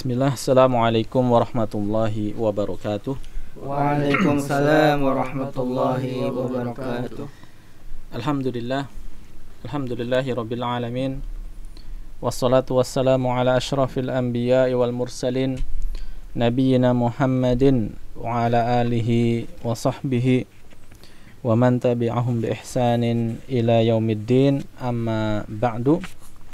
Bismillah, Assalamualaikum warahmatullahi wabarakatuh. Waalaikumsalam warahmatullahi wabarakatuh. Alhamdulillah, alhamdulillahi rabbil alamin. Wassalatu wassalamu ala ashrafil anbiya'i wal mursalin, nabiyyina Muhammadin wa ala alihi wa sahbihi wa man tabi'ahum bi ihsanin ila yaumiddin, amma ba'du.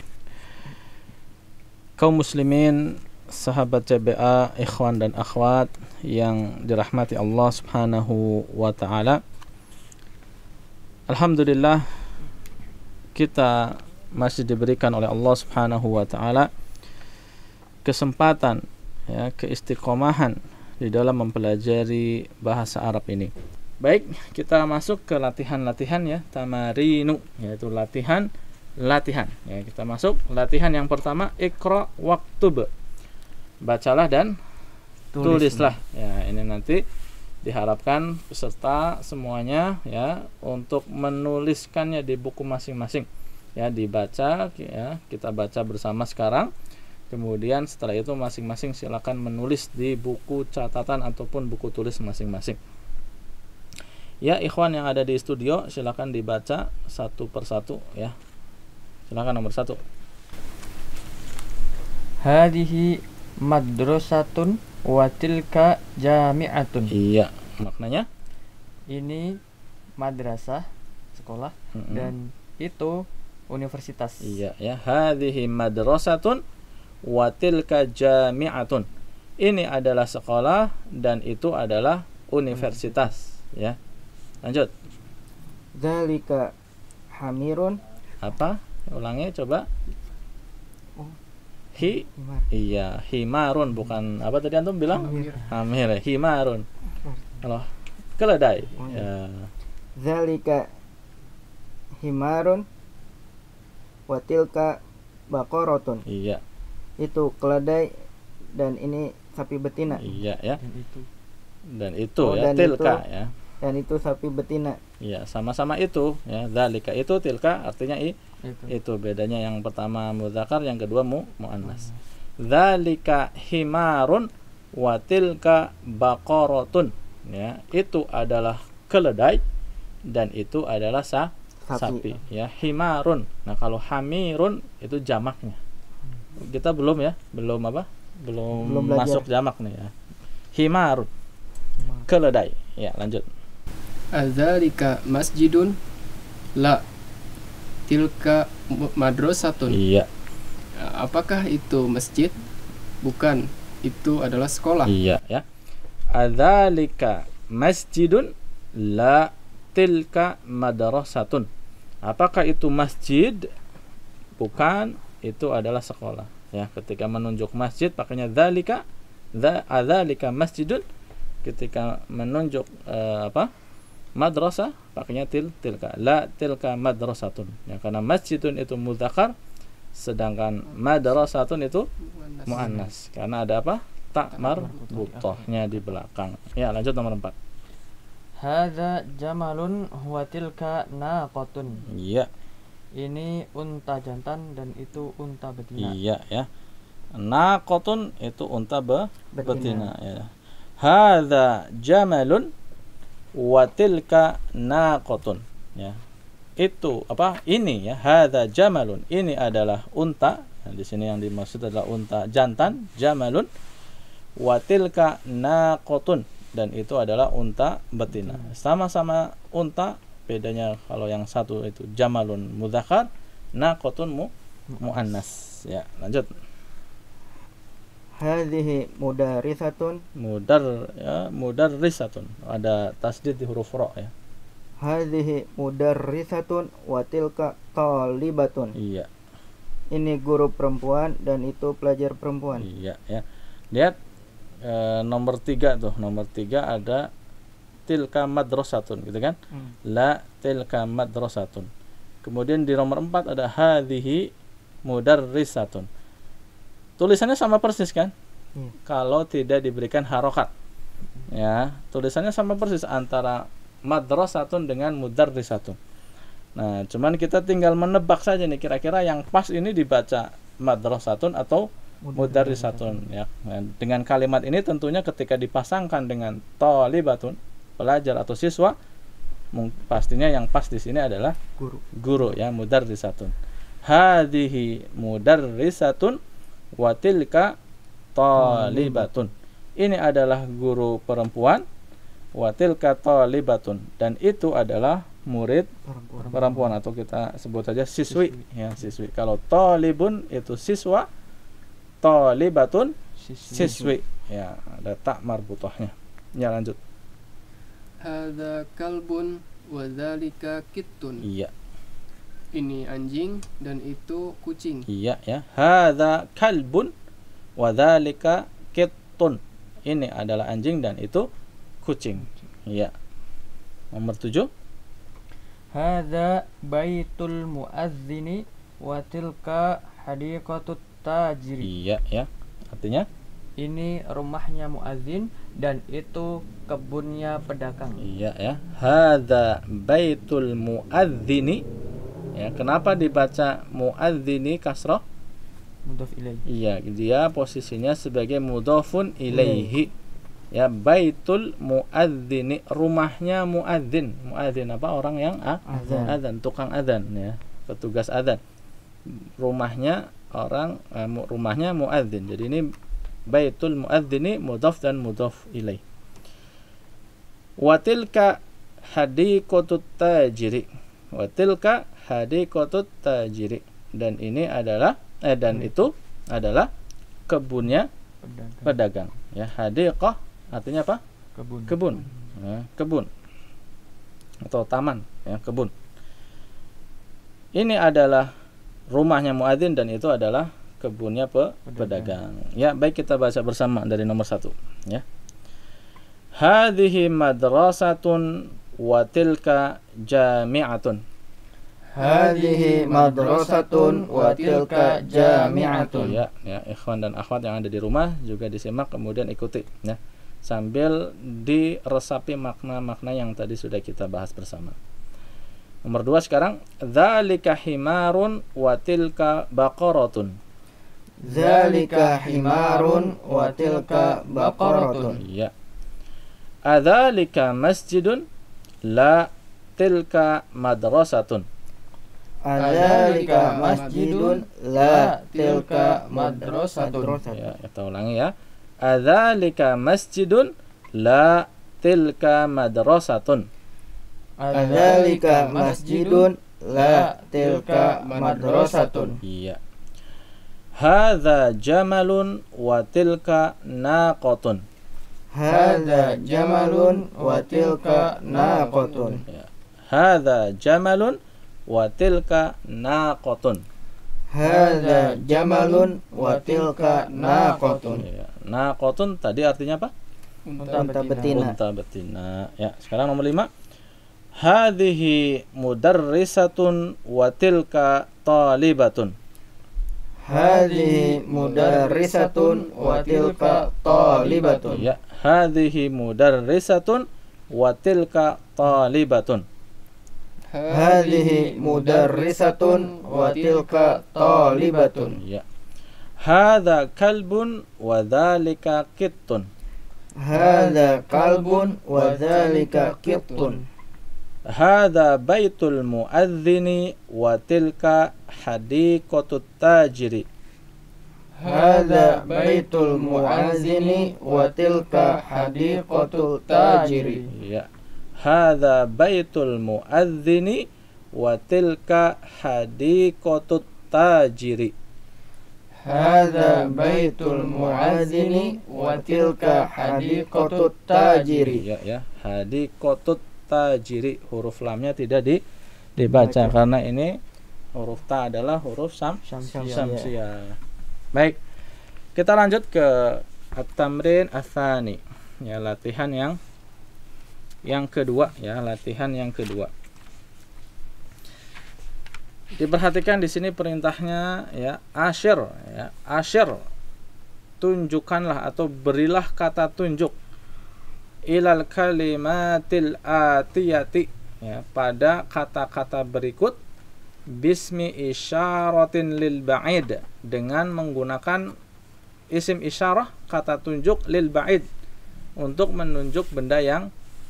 Kaum muslimin, sahabat CBA, ikhwan dan akhwat yang dirahmati Allah Subhanahu wa taala. Alhamdulillah, kita masih diberikan oleh Allah Subhanahu wa taala kesempatan, ya, keistiqomahan di dalam mempelajari bahasa Arab ini. Baik, kita masuk ke latihan-latihan, ya, tamarinu, yaitu latihan. Ya, kita masuk latihan yang pertama, Iqra waktub. Bacalah dan tulislah. Ya, ini nanti diharapkan peserta semuanya, ya, untuk menuliskannya di buku masing-masing. Ya, dibaca, ya, kita baca bersama sekarang. Kemudian setelah itu masing-masing silakan menulis di buku catatan ataupun buku tulis masing-masing. Ya, ikhwan yang ada di studio silakan dibaca satu persatu, ya. Silakan nomor 1. Hadhihi madrasatun wa tilka jami'atun. Iya, maknanya ini madrasah, sekolah, dan itu universitas. Iya, ya. Hadhihi madrasatun wa tilka jami'atun. Ini adalah sekolah dan itu adalah universitas, ya. Lanjut. Dzalika hamirun. Apa? Ulangi coba. Himar. Iya, himarun, bukan apa tadi antum bilang? Hamir. Himarun. Kalau keledai. Ya. Dzalika himarun wa tilka baqaratun. Iya. Itu keledai dan ini sapi betina. Iya, ya. Dan itu, dan tilka, itu, ya. Dan itu sapi betina. Iya, sama-sama itu, ya. Dzalika itu, tilka artinya itu bedanya, yang pertama mudzakkar, yang kedua muannas. Dzalika himarun wa tilka baqaratun, ya. Itu adalah keledai dan itu adalah sapi, ya. Himarun. Nah, kalau hamirun itu jamaknya. Kita belum masuk jamak nih, ya. Himarun, keledai. Ya, lanjut. Adzalika masjidun? La, tilka madrasatun. Iya. Apakah itu masjid? Bukan, itu adalah sekolah. Iya, ya. Adzalika masjidun? La, tilka madrasatun. Apakah itu masjid? Bukan, itu adalah sekolah. Ya, ketika menunjuk masjid pakainya dzalika, adzalika masjidun. Ketika menunjuk madrasah pakainya tilka. La tilka madrasatun. Ya, karena masjidun itu mudzakkar sedangkan madrasatun itu muannas. Karena ada apa? Ta marbuthahnya di belakang. Ya, lanjut nomor 4. Hadza jamalun wa tilka naqatun. Iya. Ini unta jantan dan itu unta betina. Iya, ya. Naqatun itu unta betina, ya. Hadza jamalun wa tilka naqatun, ya. Itu apa? Ini, ya. Hadza jamalun, ini adalah unta. Nah, di sini yang dimaksud adalah unta jantan, jamalun. Wa tilka naqatun, dan itu adalah unta betina. Sama-sama unta, bedanya kalau yang satu itu jamalun mudzakkar, naqatun muannas. Ya, lanjut. Hadhihi mudarisatun. Mudarrisatun. Ada tasdid di huruf ra, ya. Hadhihi mudarrisatun wa tilka talibatun. Iya. Ini guru perempuan dan itu pelajar perempuan. Iya, ya. Lihat nomor 3 tuh. Nomor 3 ada tilka madrasatun, gitu kan? La tilka madrasatun. Kemudian di nomor 4 ada hadhihi mudarrisatun. Tulisannya sama persis kan? Kalau tidak diberikan harokat, ya, tulisannya sama persis antara madrasatun dengan mudarrisatun. Nah, cuman kita tinggal menebak saja nih, kira-kira yang pas ini dibaca madrasatun atau mudarrisatun ya. Nah, dengan kalimat ini tentunya ketika dipasangkan dengan thalibatun, pelajar atau siswa, pastinya yang pas di sini adalah guru ya, mudarrisatun. Hadhihi mudarrisatun wa tilka thalibatun. Ini adalah guru perempuan, wa tilka thalibatun, dan itu adalah murid perempuan atau kita sebut saja siswi ya, siswi. Kalau thalibun itu siswa, thalibatun siswi ya, ada tak marbutahnya. Ya, lanjut. Hadza kalbun wa dzalika kittun. Iya. Ini anjing dan itu kucing. Iya ya. Hadza kalbun wa dzalika kittun. Ini adalah anjing dan itu kucing. Iya. Nomor 7. Hadza baitul muadzini wa tilka hadiqatut tajiri. Iya ya. Artinya Ini rumahnya muadzin dan itu kebunnya pedagang. iya ya. Hadza baitul muadzini. Ya, kenapa dibaca muadzini kasrah? Mudhof ilaih. Iya, dia posisinya sebagai mudhofun ilaihi. Ya, baitul muadzini, rumahnya muadzin. Muadzin apa? Orang yang azan, tukang azan ya, petugas azan. Rumahnya orang rumahnya muadzin. Jadi ini baitul muadzini mudhaf dan mudhaf ilaih. Wa tilka hadiqatut tajiri. Wa tilka hadiqatut tajiri. Dan ini adalah dan itu adalah kebunnya pedagang. Ya, hadiqah artinya apa? Kebun. Ya, kebun atau taman ya, kebun. Ini adalah rumahnya muadzin dan itu adalah kebunnya pedagang. Ya, baik, kita baca bersama dari nomor 1 ya. Hadhihi madrasatun wa tilka jami'atun. Hadhihi madrasatun wa tilka jami'atun. Ya, ikhwan dan akhwat yang ada di rumah juga disimak kemudian ikuti ya, sambil diresapi makna-makna yang tadi sudah kita bahas bersama. Nomor 2 sekarang, dzalika himarun wa tilka baqaratun. Dzalika himarun wa tilka baqaratun. Ya. Adzalika masjidun la tilka madrasatun. Adzalika masjidun la tilka madrasatun. Ya, kita ulangi ya. Adzalika masjidun la tilka madrasatun. Adzalika masjidun la tilka madrasatun. Iya. Hadza jamalun wa tilka naqatun. Hadza jamalun wa tilka naqatun. Ya. Hadza jamalun wa tilka naqatun. Hadza jamalun wa tilka naqatun. Ya. Naqatun tadi artinya apa? Unta betina. Unta betina. Ya, sekarang nomor 5. Hadhihi mudarrisatun wa tilka talibatun. Hadhihi mudarrisatun wa tilka talibatun. Ya, hadhihi mudarrisatun wa tilka talibatun. Hadhihi mudarrisatun wa tilka talibatun. Ya. Hadza kalbun wa dzalika kittun. Hadza kalbun wa dzalika qittun. Hadza baitul muadzini wa tilka hadiqatut tajiri. Hadza baitul muadzini wa tilka hadiqatul tajiri. Ya. Hadza baitul muadzini wa tilka hadiqatut tajiri. Hadza baitul muadzini wa tilka hadiqatut tajiri. Ya, hadiqatut tajiri, huruf lamnya tidak dibaca karena ini huruf ta adalah huruf samsiyah. Baik, kita lanjut ke at-tamrin ats-tsani ya, latihan yang kedua ya, latihan yang kedua. Diperhatikan di sini perintahnya ya, asyir ya, asyir, tunjukkanlah atau berilah kata tunjuk ilal kalimatil atiyati ya, pada kata-kata berikut bismi isyaratin lil ba'id, dengan menggunakan isim isyarah, kata tunjuk lil ba'id, untuk menunjuk benda yang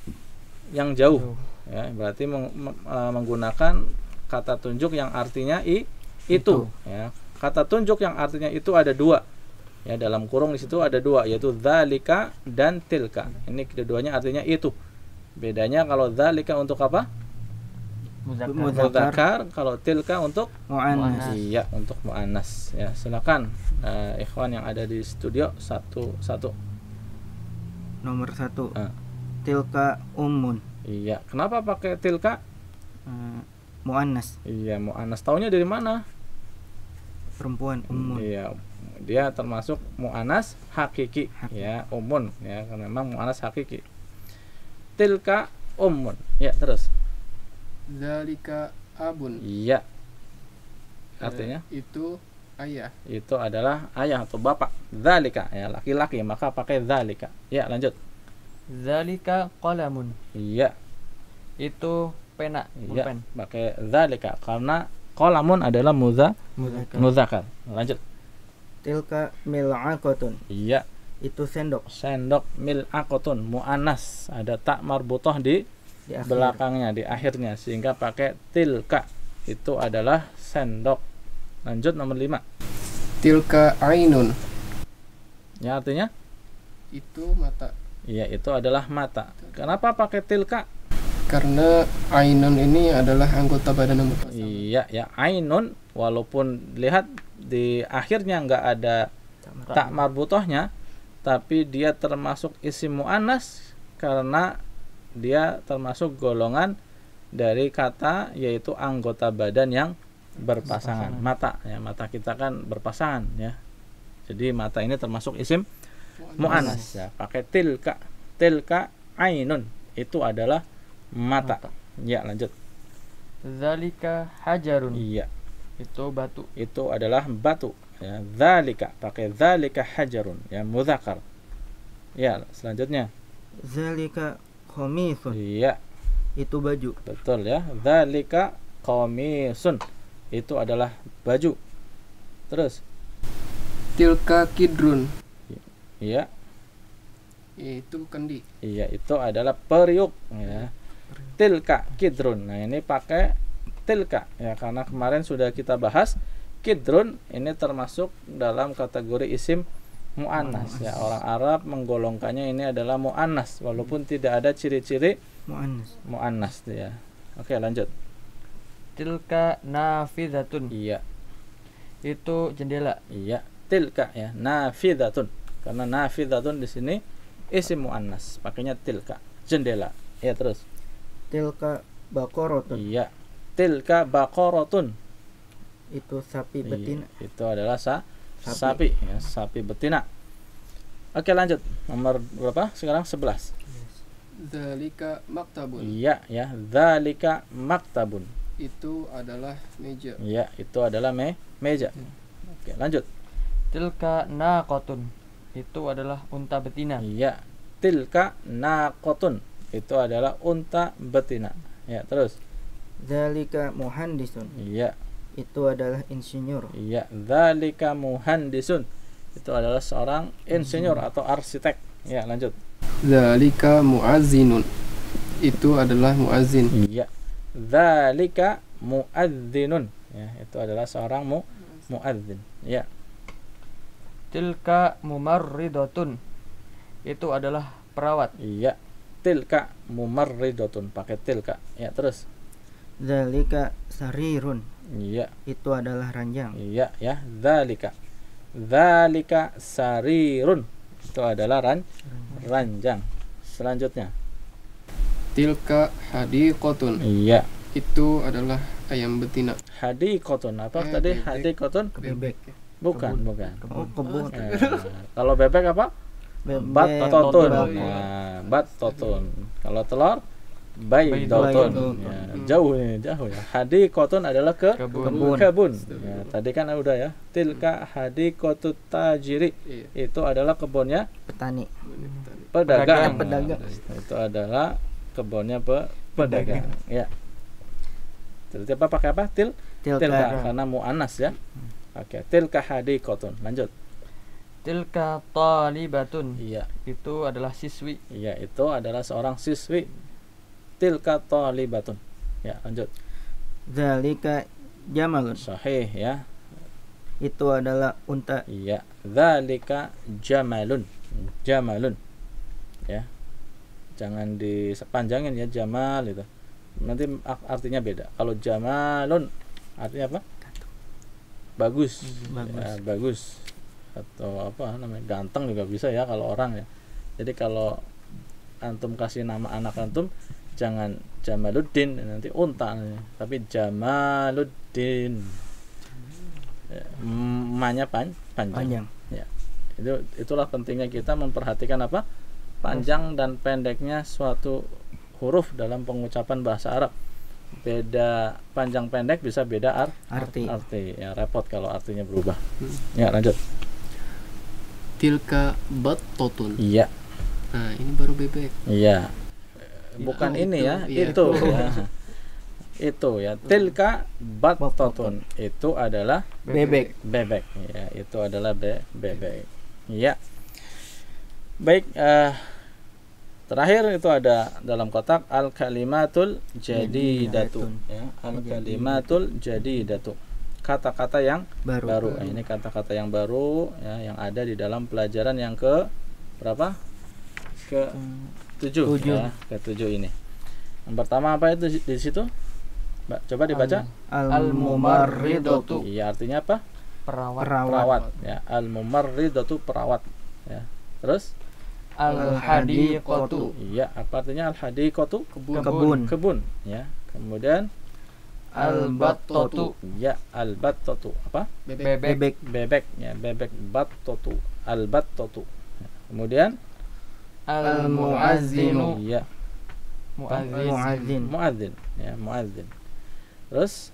jauh. Ya, berarti menggunakan kata tunjuk yang artinya itu. Ya. Kata tunjuk yang artinya itu ada dua. Ya, dalam kurung di situ ada dua, yaitu dzalika dan tilka. Ini keduanya artinya itu. Bedanya kalau dzalika untuk apa? Mudzakkar, kalau tilka untuk muannas. Iya, untuk muannas. Ya, silakan ikhwan yang ada di studio satu. Nomor 1. Ah. Tilka ummun. Iya, kenapa pakai tilka? Muannas, Iya, muannas. Taunya dari mana? perempuan, ummun. Iya, dia termasuk muannas hakiki. Ya, ummun ya, karena memang muannas hakiki. Tilka ummun. Ya, terus. Zalika abun. Iya. Artinya Itu ayah. itu adalah ayah atau bapak. Dzalika ya, laki-laki, maka pakai dzalika. Ya, lanjut. Zalika qalamun. Iya. Itu pena, Iya, pulpen. pakai dzalika karena qalamun adalah mudzakkar. Lanjut. Tilka mil'aqatun. Iya. Itu sendok Sendok mil'aqatun, muannas, ada tak marbutah di di akhir. belakangnya, di akhirnya, sehingga pakai tilka. Itu adalah sendok. Lanjut nomor 5. Tilka ainun. Ya, artinya Itu mata. iya, itu adalah mata. Kenapa pakai tilka? Karena ainun ini adalah anggota badan yang berpasangan. Iya, ya, ainun, walaupun lihat di akhirnya nggak ada tak marbutahnya, tapi dia termasuk isim muannas karena dia termasuk golongan dari kata, yaitu anggota badan yang berpasangan. Mata ya, mata kita kan berpasangan ya. Jadi mata ini termasuk isim muannas ya. Pakai tilka ainun, itu adalah mata. Ya, lanjut. Zalika hajarun. Iya, Itu batu. itu adalah batu ya. Dzalika, pakai dzalika hajarun ya, mudzakkar. Ya, selanjutnya. Zalika khamisun. Iya, Itu baju. betul ya. Dzalika qamisun, itu adalah baju. Terus, Tilka kidrun. iya, Itu kendi. iya, itu adalah periuk ya. Tilka kidrun. Nah, ini pakai tilka ya, karena kemarin sudah kita bahas kidrun ini termasuk dalam kategori isim muannas ya. Orang Arab menggolongkannya ini adalah muannas walaupun tidak ada ciri-ciri muannas ya. Oke, lanjut. Tilka nafidatun. Iya, Itu jendela. iya, tilka ya, nafidatun. Karena nafidatun di sini isim muannas, pakainya tilka, jendela. Ya, terus. Tilka baqaratun. Iya, tilka baqaratun. Itu sapi betina. Iya, itu adalah sapi ya, sapi betina. Oke, lanjut. Nomor berapa? Sekarang 11. Zalika maktabun. Iya ya, dzalika maktabun. Itu adalah meja. Iya, itu adalah meja. Oke, lanjut. Tilka naqatun. Itu adalah unta betina. Iya, tilka naqatun. Itu adalah unta betina. Ya, terus. Zalika muhandisun. Iya, Itu adalah insinyur. iya, dzalika muhandisun. Itu adalah seorang insinyur atau arsitek. Ya, lanjut. Zalika muazzinun. Itu adalah muazzin. Iya, dzalika muadzinun. Ya, itu adalah seorang muadzin. Ya, Tilka mumarridatun. Itu adalah perawat. iya, tilka mumarridatun, pakai tilka. Ya, terus. Zalika sarirun. Iya, Itu adalah ranjang. iya ya, dzalika sarirun. Itu adalah ranjang. Selanjutnya. Tilka hadiqatun. Iya, Itu adalah ayam betina. hadiqatun. Apa tadi? bebek. Hadiqatun? Bebek. Bukan. Oh, kebun. Kalau bebek apa? Bebek. Battotun. Battotun. Nah, battotun. Kalau telur baydotun. Baydotun. Ya, jauh ya. Hadiqatun adalah Kebun. kebun. Ya, tadi kan udah ya. Tilka hadiqatut tajiri. Iya. Itu adalah kebunnya Petani. pedagang. Pedagang. Nah, itu adalah kebunnya pedagang. Ya. Terus apa, pakai apa? Tilka Tilka. karena muannas ya. Oke, tilka hadiqatun. Lanjut. Tilka talibatun. Iya, Itu adalah siswi. iya itu adalah seorang siswi. Tilka talibatun. Ya, lanjut. Dzalika jamalun. Sahih ya. Itu adalah unta. Iya, dzalika jamalun. Jamalun. Ya. Jangan disepanjangin ya, jamal itu. Nanti artinya beda. Kalau jamalun artinya apa? Bagus. Bagus. Ya, bagus. Atau apa namanya? Ganteng juga bisa ya kalau orang ya. Jadi kalau antum kasih nama anak antum jangan Jamaluddin, nanti unta namanya. Tapi Jamaluddin. Ya, emanya panjang. Ya. Itulah pentingnya kita memperhatikan apa? Panjang dan pendeknya suatu huruf dalam pengucapan bahasa Arab. Beda panjang pendek bisa beda Arti. ya, repot kalau artinya berubah. Ya, lanjut. Tilka battotun. Iya. Nah, ini baru bebek. Iya. Bukan Itu, ini ya, iya. itu ya. Itu ya. Tilka battatun. Itu adalah Bebek. bebek. Ya, itu adalah bebek. Iya. Baik, terakhir itu ada dalam kotak al-kalimatul jadidatu ya, al-kalimatul jadidatu. Kata-kata yang baru. Nah, ini kata-kata yang baru ya, yang ada di dalam pelajaran yang ke berapa? Ke 7 ya, ke 7 ini. Yang pertama apa itu di situ? Mbak, coba dibaca. Al-mumarridatu. Iya, artinya apa? Perawat. Perawat ya. Al-mumarridatu perawat ya. Terus Al-hadiqatu. iya, apa artinya al-hadiqatu? Kebun ya. Kemudian Al-battatu. ya, al-battatu apa? Bebek. Bebek ya, bebek battatu, al-battatu. Ya. Kemudian Al-muazzinu. iya, Muazzin. muadzin ya, muadzin. Terus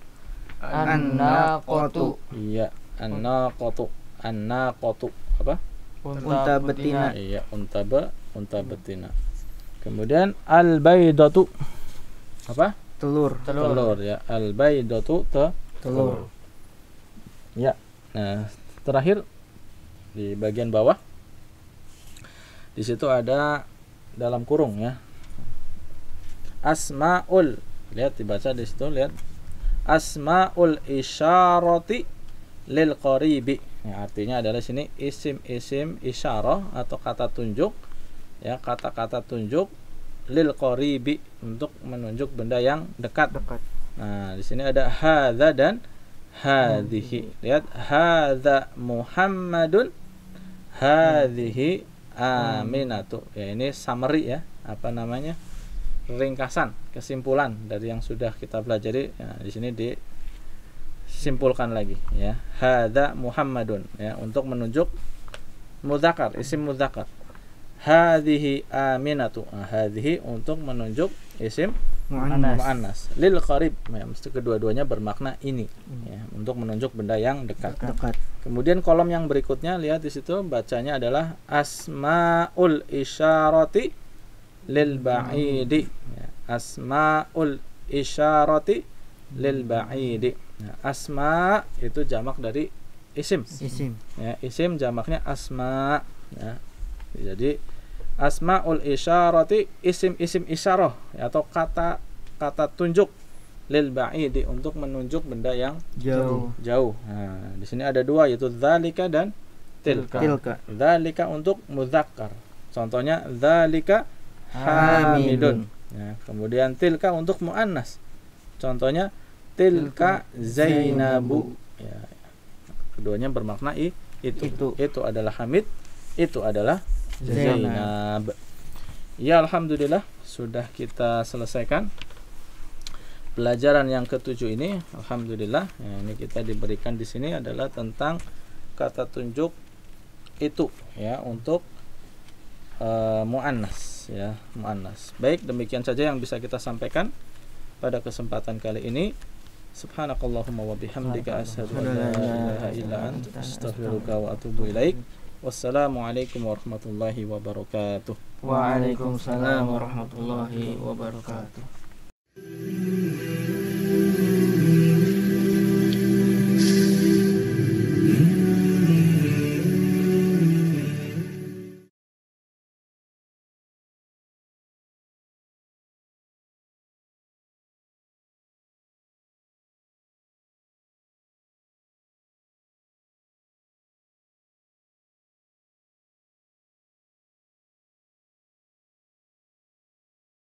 An-naqatu. iya, an-naqatu. An-naqatu apa? Unta betina. Iya, unta betina. Kemudian al-baidatu apa? Telur. Telur ya, al-baidatu Telur. ya. Nah, terakhir di bagian bawah di situ ada dalam kurung ya, asmaul, lihat dibaca di situ, lihat asmaul isyarati lil qaribi ya, artinya adalah sini isim isyarah atau kata tunjuk ya, kata-kata tunjuk lil qaribi untuk menunjuk benda yang dekat. Nah, di sini ada hadza dan hadhihi. Lihat, hadza Muhammadun, hadhihi Aminatu. Ya, ini summary ya, apa namanya? Ringkasan, kesimpulan dari yang sudah kita pelajari. Nah, di sini disimpulkan lagi ya. Hadza Muhammadun ya, untuk menunjuk mudzakkar, isim mudzakkar. Hadhihi Aminatu. Nah, hadhihi untuk menunjuk isim muannas. Lil qarib ya, mesti kedua-duanya bermakna ini ya, untuk menunjuk benda yang dekat. Kemudian kolom yang berikutnya, lihat di situ bacanya adalah asmaul isyarati lil ba'idi ya, asmaul isyarati lil ba'idi ya, asma itu jamak dari isim ya, isim jamaknya asma ya. Jadi asmaul isyarati isim isyarah ya, atau kata tunjuk lil ba'idi untuk menunjuk benda yang jauh. Nah, di sini ada dua, yaitu dzalika dan tilka. Dzalika untuk mudzakkar. Contohnya dzalika hamidun. Ya, kemudian tilka untuk muannas. Contohnya tilka zainabu. Ya, keduanya bermakna itu. Itu adalah Hamid, itu adalah Zainab. Ya, alhamdulillah sudah kita selesaikan pelajaran yang ke-7 ini. Alhamdulillah. Ya, ini kita diberikan di sini adalah tentang kata tunjuk itu ya, untuk muannas ya, muannas. Baik, demikian saja yang bisa kita sampaikan pada kesempatan kali ini. Subhanakallahumma wa bihamdika asyhadu an la ilaha illa anta astaghfiruka wa atubu ilaik. Wassalamualaikum warahmatullahi wabarakatuh. Waalaikumsalam warahmatullahi wabarakatuh.